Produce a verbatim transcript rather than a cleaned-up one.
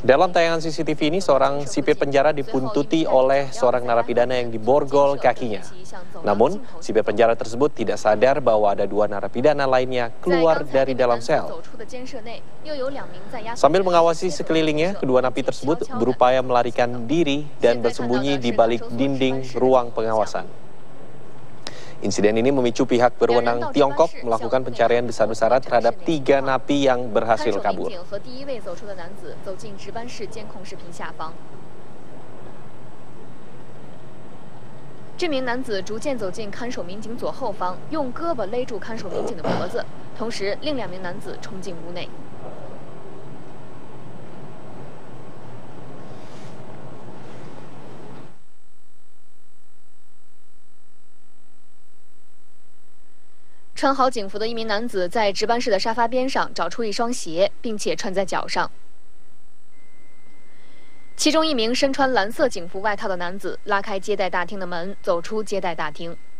Dalam tayangan C C T V ini, seorang sipir penjara dibuntuti oleh seorang narapidana yang diborgol kakinya. Namun, sipir penjara tersebut tidak sadar bahwa ada dua narapidana lainnya keluar dari dalam sel. Sambil mengawasi sekelilingnya, kedua napi tersebut berupaya melarikan diri dan bersembunyi di balik dinding ruang pengawasan. Insiden ini memicu pihak berwenang Tiongkok melakukan pencarian besar-besaran terhadap tiga napi yang berhasil kabur. 这名男子逐渐走进看守民警左后方，用胳膊勒住看守民警的脖子，同时另两名男子冲进屋内。 穿好警服的一名男子在值班室的沙发边上找出一双鞋，并且穿在脚上。其中一名身穿蓝色警服外套的男子拉开接待大厅的门，走出接待大厅。